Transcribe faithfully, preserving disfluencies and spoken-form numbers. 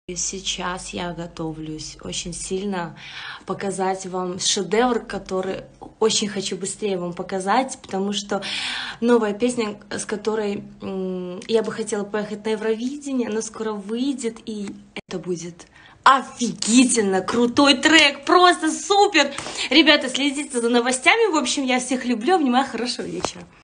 Сейчас я готовлюсь очень сильно показать вам шедевр, который очень хочу быстрее вам показать, потому что новая песня, с которой я бы хотела поехать на Евровидение, она скоро выйдет, и это будет офигительно крутой трек, просто супер! Ребята, следите за новостями, в общем, я всех люблю, обнимаю, хорошего вечера.